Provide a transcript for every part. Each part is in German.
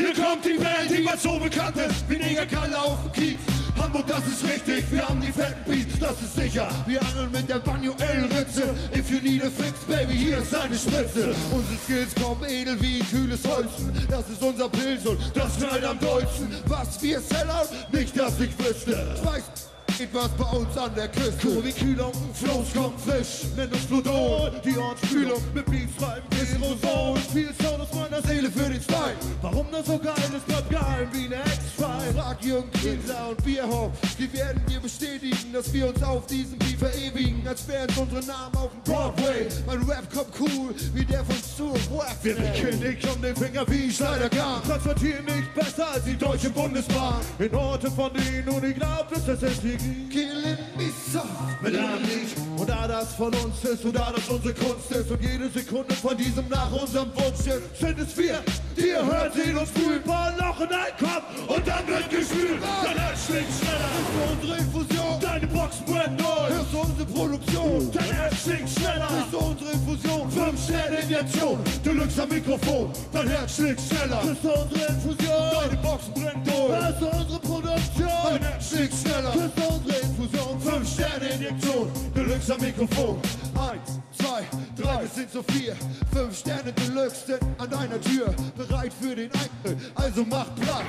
Hier kommt die Band, die mal so bekannt ist wie Negerkalle auf dem Kiez. Hamburg, das ist richtig, wir haben die fetten Beats, das ist sicher. Wir angeln mit der manuellen Ritze. If you need a fix, baby, hier ist deine Spitze. Unsere Skills kommen edel wie kühles Holzen. Das ist unser Pilz und das schneit am dollsten. Was wir sellern, nicht, dass ich wüsste. Weiß was bei uns an der Küste. So wie Kühlung, Flows kommt frisch. Nenn uns Flodon, die Ortsfühlung. Mit Beats schreiben Aerosol. Viel Sound aus meiner Seele für den Stein. Warum das so geil ist, bleibt geheim wie eine Ex-File. Frag Jürgen Kinser und Bierhoff. Die werden dir bestätigen, dass wir uns auf diesem Beat verewigen. Als wären unsere Namen auf dem Broadway. Mein Rap kommt cool, wie der von Stu Wack. Wir wickeln dich um den Finger wie Schneidergarn. Transportieren nicht besser als die Deutsche Bundesbahn. In Orte, von denen du nicht glaubst, dass es hier Killing me soft mit einem Lied. Und da das von uns ist und da das unsere Kunst ist und jede Sekunde von diesem nach unserem Wunsch ist, sind es wir, die ihr hört, sehen uns fühlen. Paar Loch in ein Kopf und dann wird gespült. Dein Herz schlägt schneller. Hörst du unsere Infusion? Deine Box brennt neu. Hörst du unsere Produktion? Dein Herz schlägt schneller. Hörst du unsere Infusion? 5 Sterne Injektion. Deluxe am Mikrofon. Dein Herz schlägt schneller. Hörst du unsere Infusion? Deine Box brennt neu. Hörst du unsere Produktion? Dein Herz schlägt schneller. Hörst du unsere Infusion? 5 Sterne Injektion. Deluxe am Mikrofon. 1, 2, 3, wir sind so 4. 5 Sterne Deluxe sind an deiner Tür. Bereit für den Eintritt, also mach Platz.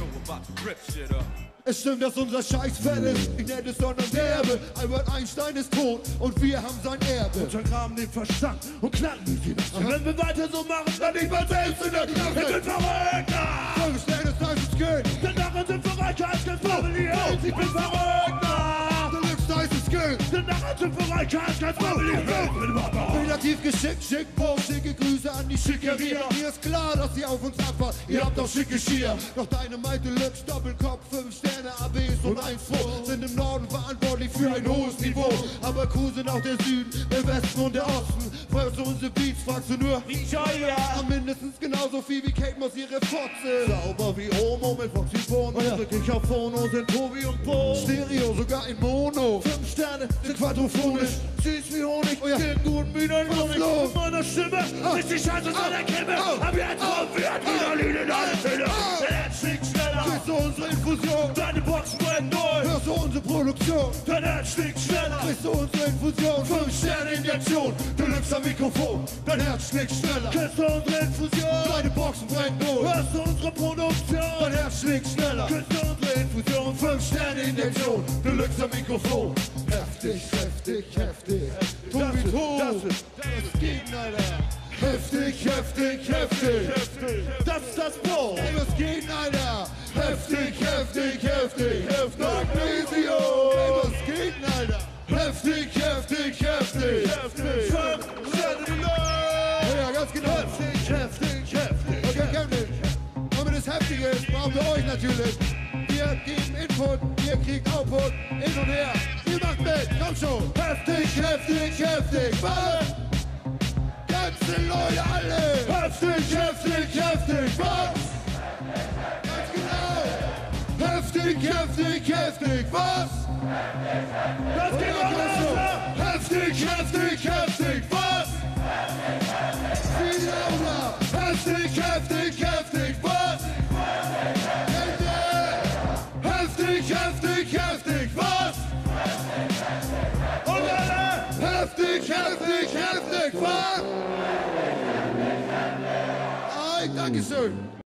Es stimmt, dass unser Scheiß fett ist, nicht nett ist, sondern derbe. Albert Einstein ist tot und wir haben sein Erbe. Untergraben den Verstand und knacken die Nacht. Wenn wir weiter so machen, dann nicht mal selbst in der Knast. Ich bin verrückt! 5 Sterne, das ist Geld. Denn nachher sind wir reicher als ganz Family. Ich bin verrückt! Deluxe ist Geld. Denn nachher sind wir reicher als ganz Family. Relativ geschickt, schick, schicke Grüße an die Schickeria. Mir ist klar, dass ihr auf uns abfahrt. Ihr habt auch schicke Schier. Doch deine Meite Deluxe, Doppelkopf, 5 Sterne, ABs und 1 vor sind im Norden verantwortlich für ein hohes Niveau. Aber cool sind auch der Süden, der Westen und der Osten. Fragst du unsere Beats, fragst du nur ja, mindestens genauso viel wie Kate Moss ihre Fotze. Sauber wie Homo mit Foxy Bono. Drück ich auf Phono, sind Tobi und Bo. Stereo, sogar in Mono. 5 Sterne sind quadrophonisch. Süß wie Honig, den guten Bühnen mit meiner Stimme. Richtig scheiße an der Kimme. Ab jetzt kommt wir Adrenalin in alle Zähne. Der Herz schlägt schneller. Kriegst du unsere Infusion? Deine Box brennt neu. Hörst du unsere Produktion? Dein Herz schlägt schneller. Kriegst du unsere Infusion? 5 Sterne Injektion. Deluxe am Mikrofon. Dein Herz schlägt schneller. Kriegst du unsere Infusion? Deine Boxen brennt neu. Hörst du unsere Produktion? Dein Herz schlägt schneller. Kriegst du unsere Infusion? 5 Sterne Injektion. Deluxe am Mikrofon. Heftig, heftig, heftig. Tobi, das geht, Alter. Heftig, heftig, heftig. Das ist das Bro. Ey, was geht, Alter? Heftig, heftig, heftig. Magnesium. Ey, was geht, Alter? Heftig, heftig, heftig. Ja, ganz genau. Heftig, heftig, heftig. Okay, Kevin. Damit es heftig ist, brauchen wir euch natürlich. Wir geben Input, ihr kriegt Output, hin und her. Ihr macht mit, komm schon. Heftig, heftig, heftig. Was? Ganze Leute alle. Heftig, heftig, heftig. Was? Ganz genau. Heftig, heftig, heftig. Was? Das geht auch weiter. Heftig, heftig, heftig. Was? Viel lauter. Heftig, heftig, heftig. Was? Heftig, heftig, heftig. Was? Und alle. Heftig, heftig, heftig. Was? Dankeschön.